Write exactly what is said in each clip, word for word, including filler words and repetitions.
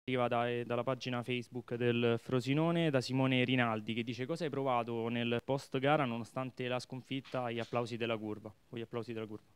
Arriva da- dalla pagina Facebook del Frosinone, da Simone Rinaldi, che dice: cosa hai provato nel post gara nonostante la sconfitta agli applausi della curva, o gli applausi della curva?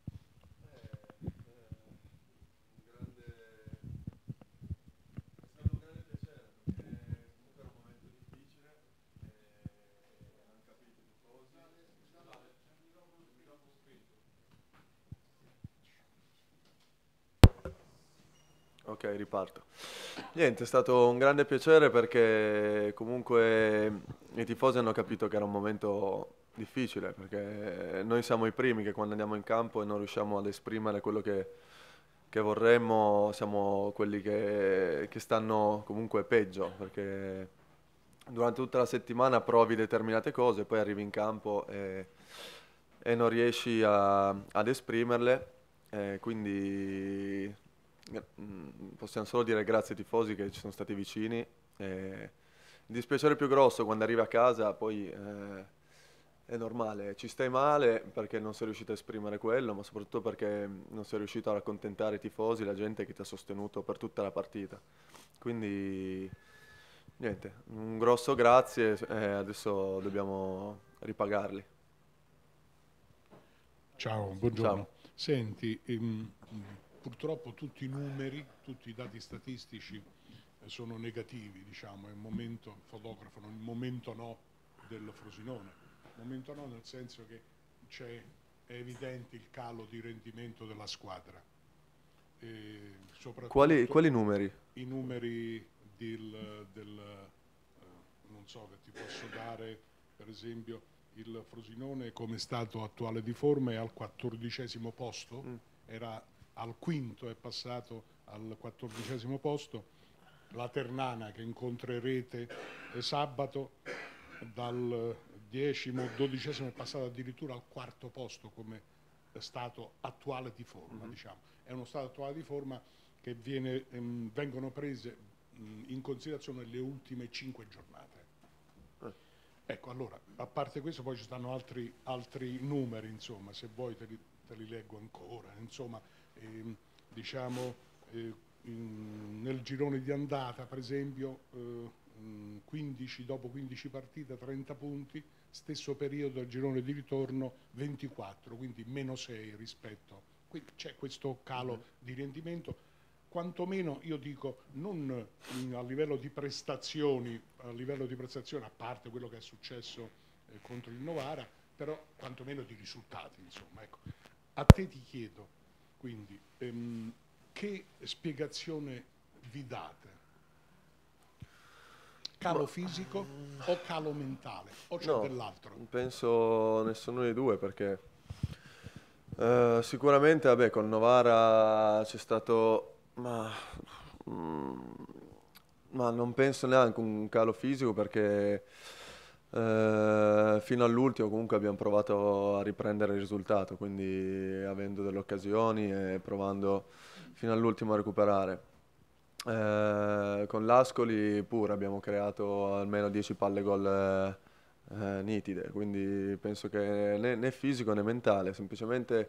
Ok, riparto. Niente, è stato un grande piacere perché comunque i tifosi hanno capito che era un momento difficile, perché noi siamo i primi che quando andiamo in campo e non riusciamo ad esprimere quello che, che vorremmo, siamo quelli che, che stanno comunque peggio, perché durante tutta la settimana provi determinate cose, poi arrivi in campo e, e non riesci a- ad esprimerle, eh, quindi eh, mm, possiamo solo dire grazie ai tifosi che ci sono stati vicini. eh, il dispiacere più grosso quando arrivi a casa, poi eh, è normale, ci stai male perché non sei riuscito a esprimere quello, ma soprattutto perché non sei riuscito a accontentare i tifosi, la gente che ti ha sostenuto per tutta la partita. Quindi niente, un grosso grazie e adesso dobbiamo ripagarli. Ciao, Ciao. buongiorno. Senti, ehm, mh, purtroppo tutti i numeri, tutti i dati statistici eh, sono negativi, diciamo, è un momento, fotografano il momento no del Frosinone. Momento no nel senso che c'è, è evidente il calo di rendimento della squadra. E Quali, soprattutto quali numeri? i numeri del, del, eh, non so che ti posso dare, per esempio il Frosinone come stato attuale di forma è al quattordicesimo posto, Mm. era al quinto, è passato al quattordicesimo posto, la Ternana che incontrerete eh, sabato dal decimo, dodicesimo è passato addirittura al quarto posto come stato attuale di forma, Mhm. diciamo. È uno stato attuale di forma che viene, ehm, vengono prese mh, in considerazione le ultime cinque giornate. Eh. Ecco, allora, a parte questo poi ci stanno altri, altri numeri, insomma, se vuoi te li, te li leggo ancora, insomma, ehm, diciamo, eh, in- nel girone di andata, per esempio, eh, mh, quindici, dopo quindici partite, trenta punti, stesso periodo del girone di ritorno ventiquattro, quindi meno sei rispetto, quindi c'è questo calo Mhm. di rendimento, quantomeno io dico non in- a livello di prestazioni, a livello di prestazioni, a parte quello che è successo eh, contro il Novara, però quantomeno di risultati, insomma. Ecco. A te ti chiedo, quindi, ehm, che spiegazione vi date? Ma Calo fisico o calo mentale? O c'è no, dell'altro? penso nessuno dei due perché eh, sicuramente vabbè, con Novara c'è stato, ma, mm, ma non penso neanche un calo fisico perché eh, fino all'ultimo comunque abbiamo provato a riprendere il risultato, quindi avendo delle occasioni e provando fino all'ultimo a recuperare. Eh, con l'Ascoli pure abbiamo creato almeno dieci palle gol eh, eh, nitide, quindi penso che né, né fisico né mentale, semplicemente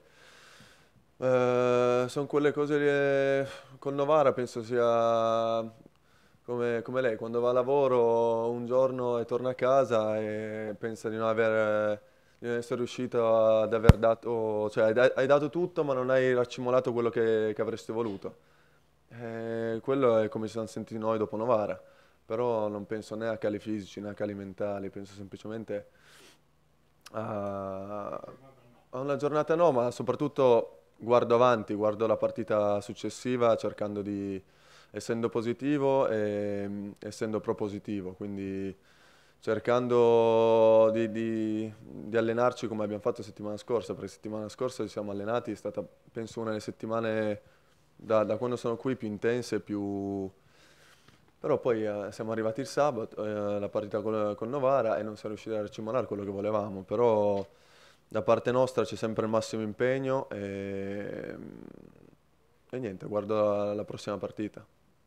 eh, sono quelle cose lì, con Novara penso sia come, come lei, quando va a lavoro un giorno e torna a casa e pensa di non aver, di non essere riuscito ad aver dato, cioè hai, da- hai dato tutto ma non hai raccimolato quello che, che avresti voluto. Eh, quello è come ci siamo sentiti noi dopo Novara, però non penso né a cali fisici né a cali mentali, penso semplicemente a, a una giornata no, ma soprattutto guardo avanti, guardo la partita successiva cercando di, essendo positivo e mm, essendo propositivo, quindi cercando di, di- di allenarci come abbiamo fatto settimana scorsa, perché settimana scorsa ci siamo allenati, è stata penso una delle settimane da, da quando sono qui più intense, più... Però poi eh, siamo arrivati il sabato, eh, la partita con, con Novara e non siamo riusciti a racimolare quello che volevamo, però da parte nostra c'è sempre il massimo impegno e, e niente, guardo la, la prossima partita.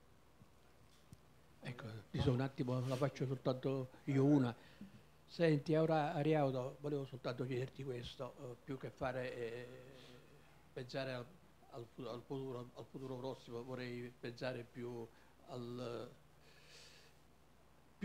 Ecco, dico un attimo, la faccio soltanto io una. Senti, ora Ariauto, volevo soltanto chiederti questo, eh, più che fare eh, pensare al, al fu- al futuro, al futuro prossimo, vorrei pensare più al,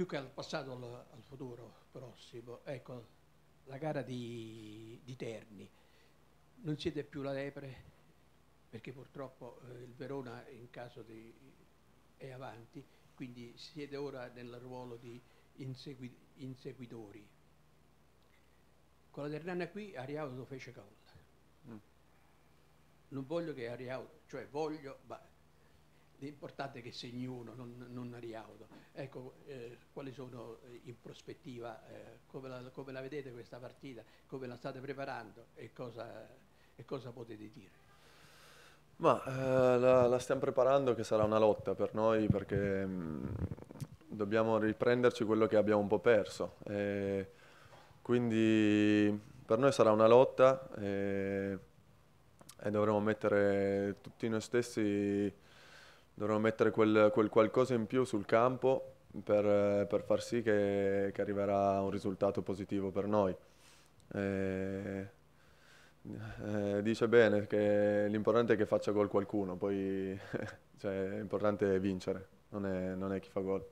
più che al passato al, al futuro prossimo, ecco, la gara di, di Terni, non siete più la lepre, perché purtroppo eh, il Verona in caso di, è avanti, quindi siete ora nel ruolo di insegui, inseguitori. Con la Ternana qui Ariaudo fece gol. Mm. Non voglio che Ariaudo, cioè voglio, ma l'importante è che segni uno, non, non Ariaudo. Ecco, eh, quali sono in prospettiva, eh, come, la, come la vedete questa partita, come la state preparando e cosa, e cosa potete dire? Ma eh, la, la stiamo preparando, che sarà una lotta per noi, perché mh, dobbiamo riprenderci quello che abbiamo un po' perso. E quindi per noi sarà una lotta e, e dovremo mettere tutti noi stessi, dovremo mettere quel, quel qualcosa in più sul campo per, per far sì che, che arriverà un risultato positivo per noi. E, Eh, dice bene che l'importante è che faccia gol qualcuno, poi cioè, l'importante è vincere, non è, non è chi fa gol.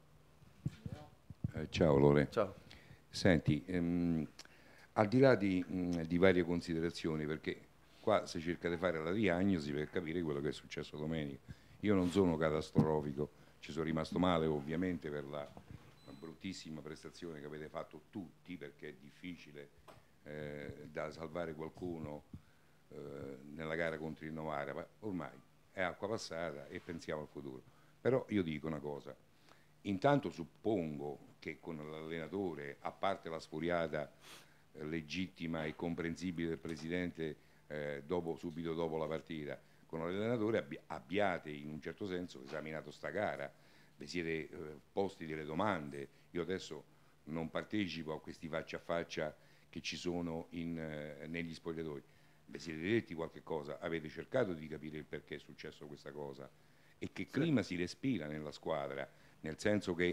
Eh, ciao Lore. Ciao. Senti, ehm, al di là di, mh, di varie considerazioni, perché qua si cerca di fare la diagnosi per capire quello che è successo domenica. Io non sono catastrofico, ci sono rimasto male ovviamente per la, la bruttissima prestazione che avete fatto tutti, perché è difficile Eh, da salvare qualcuno eh, nella gara contro il Novara, ma ormai è acqua passata e pensiamo al futuro. Però io dico una cosa, intanto suppongo che con l'allenatore, a parte la sfuriata eh, legittima e comprensibile del presidente eh, dopo, subito dopo la partita, con l'allenatore abbi abbiate in un certo senso esaminato sta gara, vi siete eh, posti delle domande. Io adesso non partecipo a questi faccia a faccia che ci sono in, eh, negli spogliatoi. Vi siete detti qualche cosa, avete cercato di capire il perché è successo questa cosa e che clima si respira nella squadra, nel senso che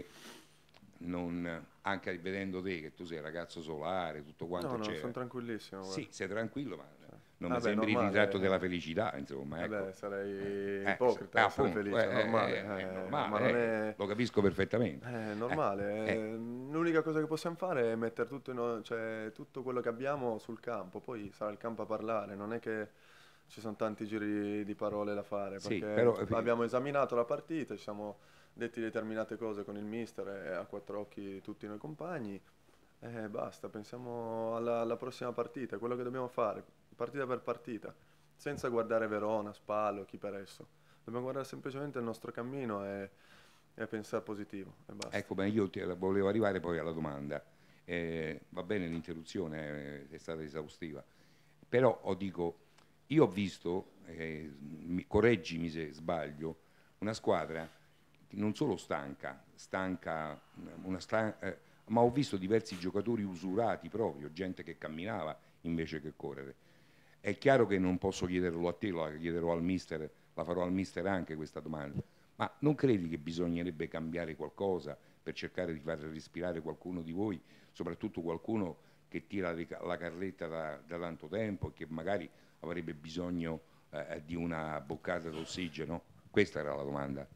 non, anche vedendo te che tu sei ragazzo solare, tutto quanto No, no, c'era. sono tranquillissimo. Sì, guarda. sei tranquillo, ma non Vabbè, mi sembri il normale, ritratto eh. della felicità, insomma. Ecco. Vabbè, sarei Eh, ipocrita, eh, essere appunto, felice, eh, è normale. eh, è eh, normale, ma non eh, è... lo capisco perfettamente. È normale, Eh, eh, l'unica cosa che possiamo fare è mettere tutto, in- cioè, tutto quello che abbiamo sul campo, poi sarà il campo a parlare, non è che ci sono tanti giri di parole da fare, Sì, perché però- abbiamo esaminato la partita, ci siamo detti determinate cose con il mister e a quattro occhi tutti noi compagni e basta, pensiamo alla, alla prossima partita, è quello che dobbiamo fare, partita per partita, senza guardare Verona, Spallo, chi per esso, dobbiamo guardare semplicemente il nostro cammino e e pensare positivo e basta. Ecco, ma io ti, volevo arrivare poi alla domanda. Eh, va bene l'interruzione, eh, è stata esaustiva, però ho dico, io ho visto, eh, mi, correggimi se sbaglio, una squadra non solo stanca, stanca, una stan eh, ma ho visto diversi giocatori usurati proprio, gente che camminava invece che correre. È chiaro che non posso chiederlo a te, la chiederò al mister, la farò al mister anche questa domanda. Ma non credi che bisognerebbe cambiare qualcosa per cercare di far respirare qualcuno di voi, soprattutto qualcuno che tira la carretta da, da tanto tempo e che magari avrebbe bisogno eh, di una boccata d'ossigeno? Questa era la domanda.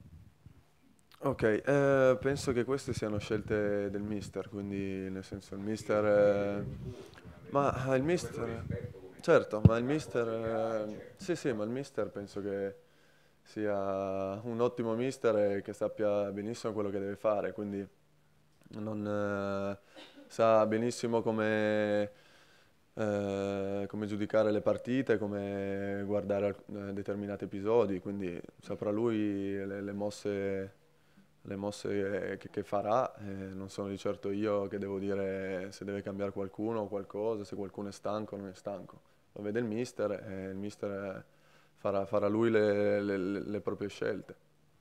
Ok, eh, penso che queste siano scelte del mister, quindi nel senso il mister... eh, ma il mister... Certo, ma il mister... eh, sì, sì, ma il mister penso che sia un ottimo mister e che sappia benissimo quello che deve fare, quindi non, eh, sa benissimo come, eh, come giudicare le partite, come guardare alc- eh, determinati episodi, quindi saprà lui le, le mosse, le mosse che, che farà, eh, non sono di certo io che devo dire se deve cambiare qualcuno o qualcosa, se qualcuno è stanco o non è stanco. Lo vede il mister e il mister farà, farà lui le, le- le proprie scelte.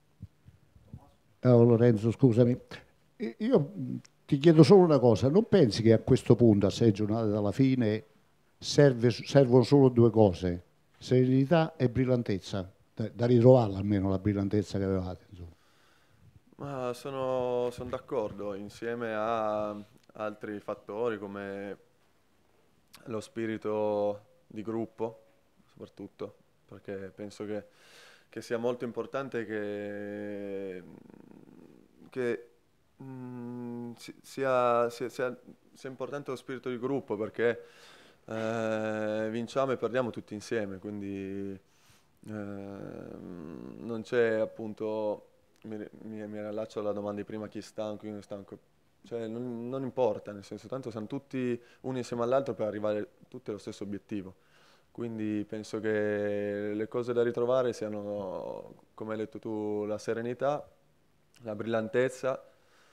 Ciao Lorenzo, scusami. I- Io mh, ti chiedo solo una cosa, non pensi che a questo punto, a sei giornate dalla fine, serve- servono solo due cose, serenità e brillantezza, da, da ritrovarla almeno la brillantezza che avevate, insomma. Ma sono, sono d'accordo, insieme a altri fattori come lo spirito di gruppo, soprattutto, perché penso che, che sia molto importante che, che mm, si- sia, sia, sia, sia importante lo spirito di gruppo, perché eh, vinciamo e perdiamo tutti insieme, quindi eh, non c'è appunto, mi, mi, mi riallaccio alla domanda di prima, chi è stanco, chi non è stanco, cioè non, non importa, nel senso, tanto siamo tutti uno insieme all'altro per arrivare tutti allo stesso obiettivo. Quindi penso che le cose da ritrovare siano, come hai detto tu, la serenità, la brillantezza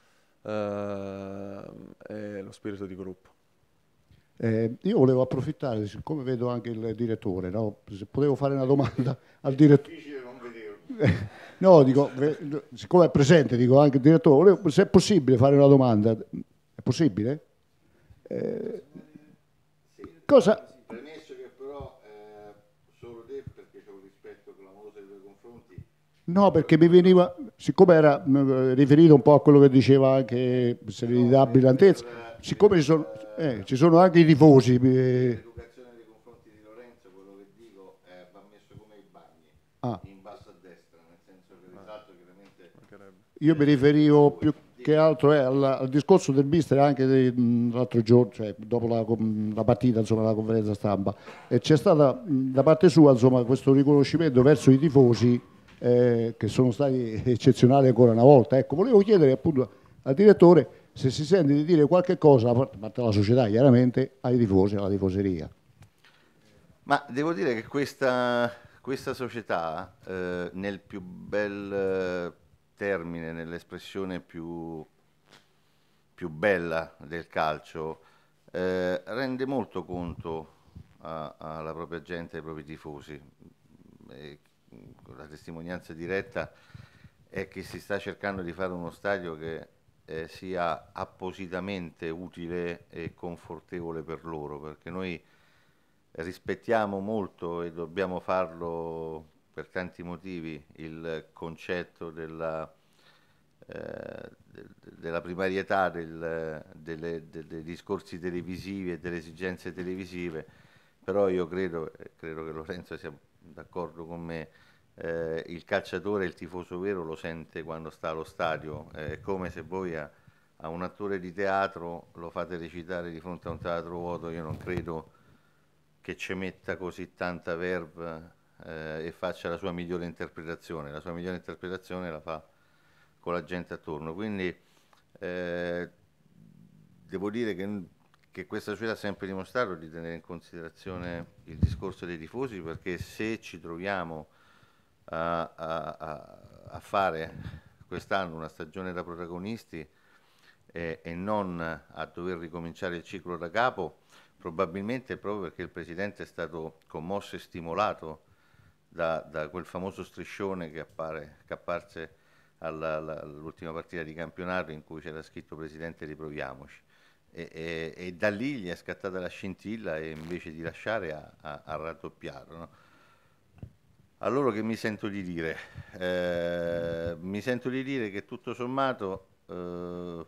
eh, e lo spirito di gruppo. Eh, io volevo approfittare, siccome vedo anche il direttore, no? Se potevo fare una domanda al direttore. Difficile non vederlo. No, dico, ve- siccome è presente, dico anche il direttore, volevo- se è possibile fare una domanda. È possibile? Eh, cosa... Premesso che però eh, solo te, perché c'è un rispetto clamoroso nei tuoi confronti. No, perché mi veniva, siccome era mh, riferito un po' a quello che diceva anche serenità, brillantezza, siccome ci sono, eh, ci sono anche i tifosi. eh, L'educazione nei confronti di Lorenzo, quello che dico, eh, va messo come i bagni, ah, in basso a destra, nel senso che risalto chiaramente. io mi riferivo più che altro eh, al, al discorso del mister anche di, mh, l'altro giorno, cioè dopo la, com- la partita, insomma, la conferenza stampa, e c'è stata mh, da parte sua, insomma, questo riconoscimento verso i tifosi eh, che sono stati eccezionali ancora una volta. Ecco, volevo chiedere appunto al direttore se si sente di dire qualche cosa, a parte la società chiaramente, ai tifosi, alla tifoseria. Ma devo dire che questa, questa società, eh, nel più bel eh, termine, nell'espressione più, più bella del calcio, eh, rende molto conto a- alla propria gente, ai propri tifosi. E la testimonianza diretta è che si sta cercando di fare uno stadio che eh, sia appositamente utile e confortevole per loro, perché noi rispettiamo molto, e dobbiamo farlo per tanti motivi, il concetto della, eh, de- della primarietà del- delle- de- dei discorsi televisivi e delle esigenze televisive, però io credo, e credo che Lorenzo sia d'accordo con me, eh, il calciatore, il tifoso vero lo sente quando sta allo stadio. Eh, è come se voi a, a un attore di teatro lo fate recitare di fronte a un teatro vuoto. Io non credo che ci metta così tanta verve eh, e faccia la sua migliore interpretazione. La sua migliore interpretazione la fa con la gente attorno. Quindi eh, devo dire che, che questa società ha sempre dimostrato di tenere in considerazione il discorso dei tifosi, perché se ci troviamo a, a- a- a fare quest'anno una stagione da protagonisti e, e non a dover ricominciare il ciclo da capo, probabilmente è proprio perché il Presidente è stato commosso e stimolato da, da quel famoso striscione che, appare, che apparse alla- alla- all'ultima partita di campionato, in cui c'era scritto Presidente riproviamoci. E, e- e da lì gli è scattata la scintilla, e invece di lasciare ha, ha- ha raddoppiato, no? A loro che mi sento di dire? Eh, mi sento di dire che tutto sommato eh,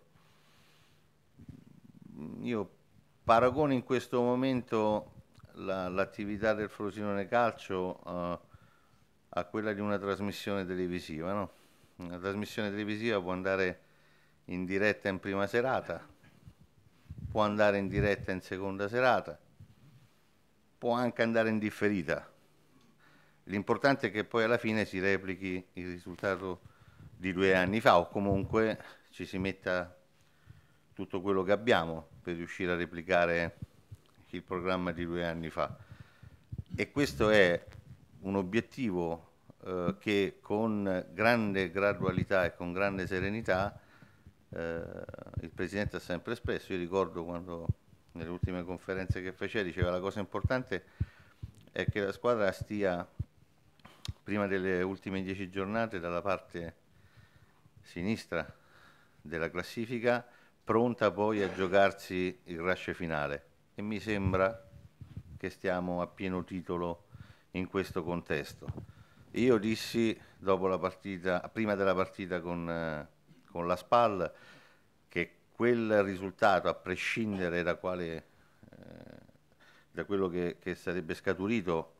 io paragono in questo momento la- l'attività del Frosinone Calcio eh, a quella di una trasmissione televisiva, no? Una trasmissione televisiva può andare in diretta in prima serata, può andare in diretta in seconda serata, può anche andare in differita. L'importante è che poi alla fine si replichi il risultato di due anni fa, o comunque ci si metta tutto quello che abbiamo per riuscire a replicare il programma di due anni fa. E questo è un obiettivo eh, che con grande gradualità e con grande serenità eh, il Presidente ha sempre espresso. Io ricordo quando nelle ultime conferenze che faceva diceva: la cosa importante è che la squadra stia prima delle ultime dieci giornate dalla parte sinistra della classifica, pronta poi a giocarsi il rush finale, e mi sembra che stiamo a pieno titolo in questo contesto. Io dissi dopo la partita, prima della partita con, eh, con la Spal, che quel risultato, a prescindere da quale eh, da quello che, che sarebbe scaturito,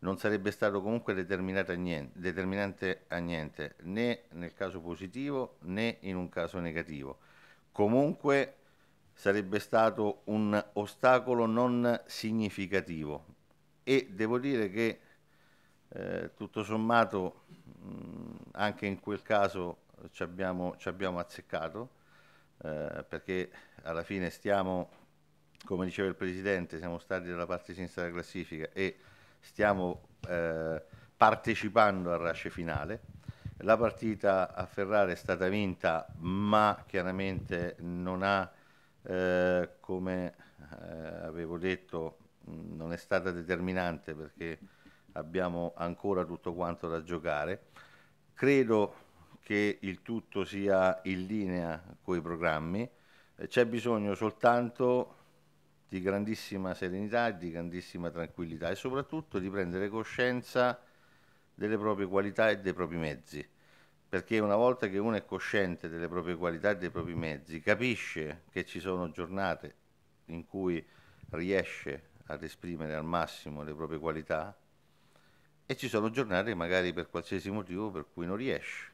non sarebbe stato comunque determinante a niente, determinante a niente, né nel caso positivo né in un caso negativo. Comunque sarebbe stato un ostacolo non significativo e devo dire che eh, tutto sommato mh, anche in quel caso ci abbiamo, ci abbiamo azzeccato, eh, perché alla fine stiamo, come diceva il Presidente, siamo stati dalla parte sinistra della classifica e stiamo eh, partecipando al rush finale. La partita a Ferrara è stata vinta, ma chiaramente non ha, eh, come eh, avevo detto, mh, non è stata determinante perché abbiamo ancora tutto quanto da giocare. Credo che il tutto sia in linea con i programmi, eh, c'è bisogno soltanto di grandissima serenità, di grandissima tranquillità e soprattutto di prendere coscienza delle proprie qualità e dei propri mezzi, perché una volta che uno è cosciente delle proprie qualità e dei propri mezzi, capisce che ci sono giornate in cui riesce ad esprimere al massimo le proprie qualità e ci sono giornate magari per qualsiasi motivo per cui non riesce.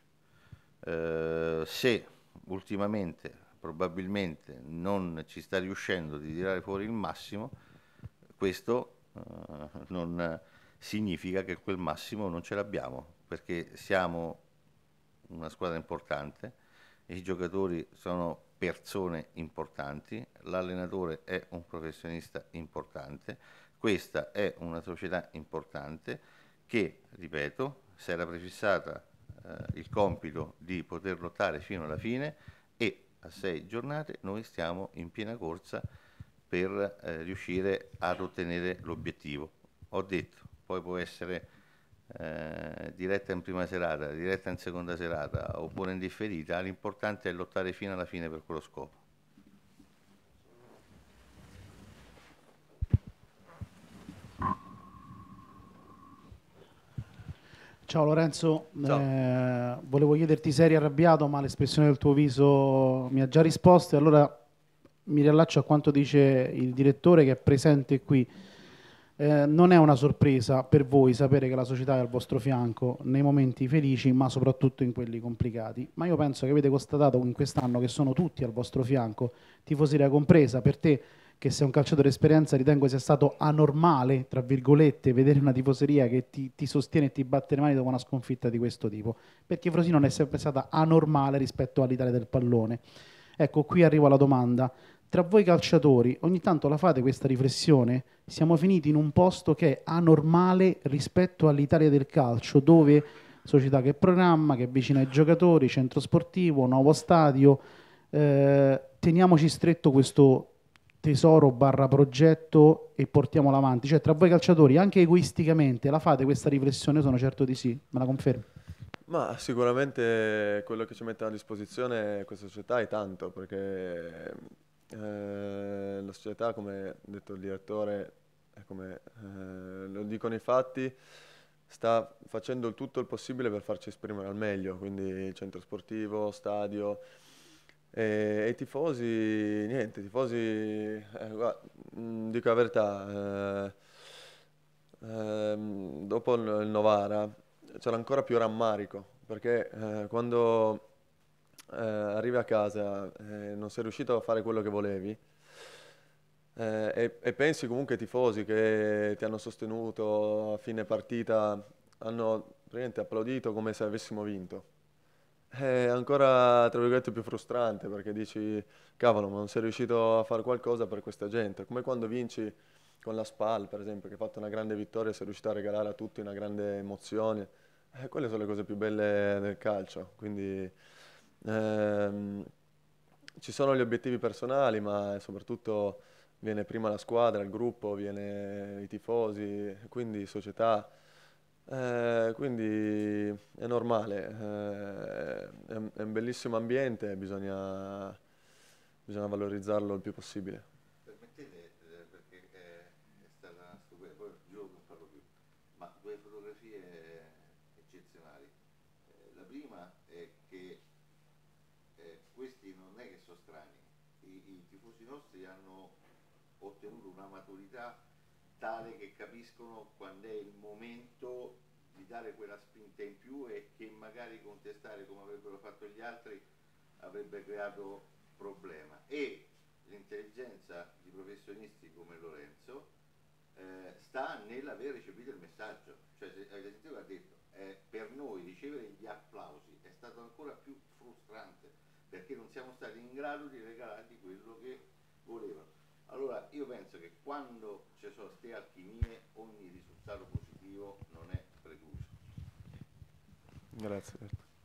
Eh, se ultimamente probabilmente non ci sta riuscendo di tirare fuori il massimo, questo eh, non significa che quel massimo non ce l'abbiamo, perché siamo una squadra importante, i giocatori sono persone importanti, l'allenatore è un professionista importante, questa è una società importante che, ripeto, si era prefissata eh, il compito di poter lottare fino alla fine e a sei giornate noi stiamo in piena corsa per eh, riuscire ad ottenere l'obiettivo. Ho detto, poi può essere eh, diretta in prima serata, diretta in seconda serata oppure in differita, l'importante è lottare fino alla fine per quello scopo. Ciao Lorenzo, Ciao. Eh, volevo chiederti se eri arrabbiato, ma l'espressione del tuo viso mi ha già risposto e allora mi riallaccio a quanto dice il direttore che è presente qui. Eh, non è una sorpresa per voi sapere che la società è al vostro fianco nei momenti felici, ma soprattutto in quelli complicati. Ma io penso che avete constatato in quest'anno che sono tutti al vostro fianco, tifoseria compresa. Per te, che sei un calciatore d'esperienza, ritengo sia stato anormale, tra virgolette, vedere una tifoseria che ti, ti sostiene e ti batte le mani dopo una sconfitta di questo tipo, perché Frosinone è sempre stata anormale rispetto all'Italia del pallone. Ecco, qui arriva la domanda. Tra voi calciatori, ogni tanto la fate questa riflessione? Siamo finiti in un posto che è anormale rispetto all'Italia del calcio, dove società che programma, che è vicina ai giocatori, centro sportivo, nuovo stadio, eh, teniamoci stretto questo tesoro barra progetto e portiamolo avanti. Cioè, tra voi calciatori, anche egoisticamente, la fate questa riflessione? Sono certo di sì, me la confermi? Ma sicuramente quello che ci mette a disposizione questa società è tanto, perché eh, la società, come ha detto il direttore, e come eh, lo dicono i fatti, sta facendo il tutto il possibile per farci esprimere al meglio, quindi centro sportivo, stadio. E, e i tifosi, niente, i tifosi, eh, guarda, mh, dico la verità, eh, ehm, dopo il, il Novara c'era ancora più rammarico, perché eh, quando eh, arrivi a casa e non sei riuscito a fare quello che volevi, eh, e, e pensi comunque ai tifosi che ti hanno sostenuto a fine partita, hanno praticamente applaudito come se avessimo vinto. È ancora, tra virgolette, più frustrante perché dici, cavolo, ma non sei riuscito a fare qualcosa per questa gente. Come quando vinci con la SPAL, per esempio, che ha fatto una grande vittoria e sei riuscito a regalare a tutti una grande emozione. Eh, quelle sono le cose più belle del calcio. Quindi ehm, ci sono gli obiettivi personali, ma soprattutto viene prima la squadra, il gruppo, viene i tifosi, quindi società. Eh, quindi è normale, eh, è, un è un bellissimo ambiente, bisogna, bisogna valorizzarlo il più possibile. Permettete, eh, perché è, è stata stupenda, poi giuro che non parlo più, ma due fotografie eccezionali. Eh, la prima è che eh, questi non è che sono strani, I, i tifosi nostri hanno ottenuto una maturità tale che capiscono quando è il momento di dare quella spinta in più e che magari contestare come avrebbero fatto gli altri avrebbe creato problema. E l'intelligenza di professionisti come Lorenzo eh, sta nell'aver recepito il messaggio. Cioè, se avete sentito che ha detto, eh, per noi ricevere gli applausi è stato ancora più frustrante perché non siamo stati in grado di regalargli quello che volevano. Allora io penso che quando ci sono queste alchimie ogni risultato positivo non è precluso. Grazie.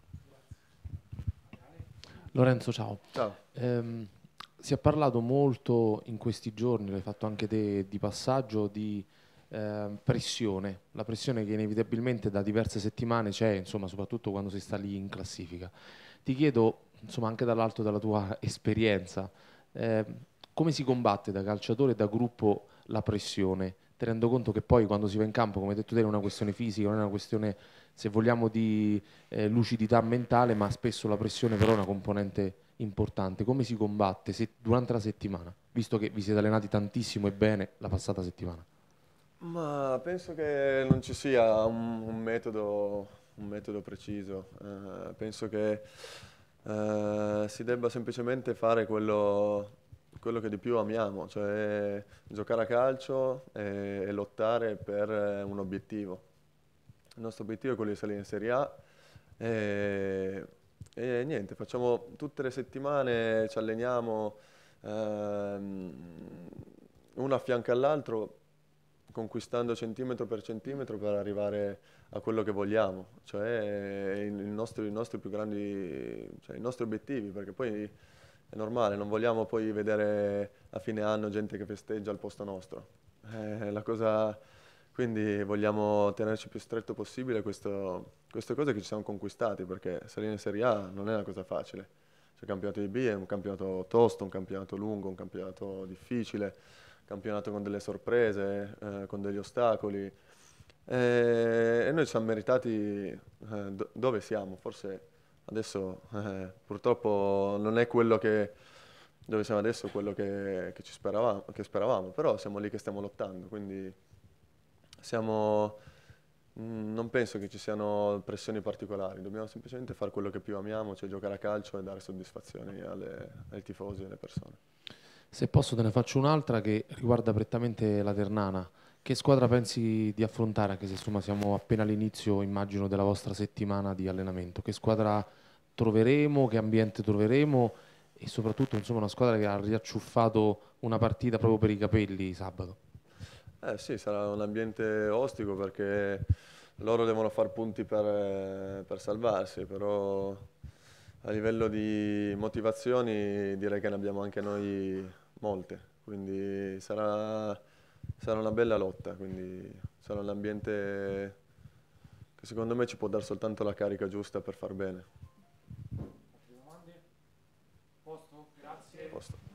Lorenzo, ciao. Ciao. Ehm, si è parlato molto in questi giorni, l'hai fatto anche te di passaggio, di eh, pressione, la pressione che inevitabilmente da diverse settimane c'è, insomma, soprattutto quando si sta lì in classifica. Ti chiedo, insomma, anche dall'alto della tua esperienza, eh, come si combatte da calciatore e da gruppo la pressione, tenendo conto che poi quando si va in campo, come hai detto te, non è una questione fisica, non è una questione, se vogliamo, di eh, lucidità mentale, ma spesso la pressione però è una componente importante. Come si combatte se, durante la settimana, visto che vi siete allenati tantissimo e bene la passata settimana? Ma penso che non ci sia un, un metodo, un metodo preciso. Eh, penso che eh, si debba semplicemente fare quello, quello che di più amiamo, cioè giocare a calcio e, e lottare per un obiettivo. Il nostro obiettivo è quello di salire in Serie A e, e niente, facciamo tutte le settimane, ci alleniamo ehm, uno a fianco all'altro, conquistando centimetro per centimetro per arrivare a quello che vogliamo, cioè i nostri, i nostri più grandi, cioè i nostri obiettivi, perché poi è normale, non vogliamo poi vedere a fine anno gente che festeggia al posto nostro. Eh, la cosa, quindi vogliamo tenerci più stretto possibile questo, queste cose che ci siamo conquistati, perché salire in Serie A non è una cosa facile. Cioè, il campionato di B è un campionato tosto, un campionato lungo, un campionato difficile, campionato con delle sorprese, eh, con degli ostacoli, e, e noi ci siamo meritati eh, do- dove siamo. Forse adesso eh, purtroppo non è quello che dove siamo adesso, quello che, che ci speravamo, che speravamo, però siamo lì che stiamo lottando, quindi siamo, mh, non penso che ci siano pressioni particolari, dobbiamo semplicemente fare quello che più amiamo, cioè giocare a calcio e dare soddisfazioni alle, ai tifosi e alle persone. Se posso te ne faccio un'altra che riguarda prettamente la Ternana. Che squadra pensi di affrontare, anche se insomma siamo appena all'inizio, immagino, della vostra settimana di allenamento? Che squadra troveremo, che ambiente troveremo e soprattutto insomma una squadra che ha riacciuffato una partita proprio per i capelli sabato? Eh sì, sarà un ambiente ostico perché loro devono far punti per, per salvarsi, però a livello di motivazioni direi che ne abbiamo anche noi molte, quindi sarà, sarà una bella lotta, quindi sarà un ambiente che secondo me ci può dare soltanto la carica giusta per far bene. Posto? Grazie. Posto.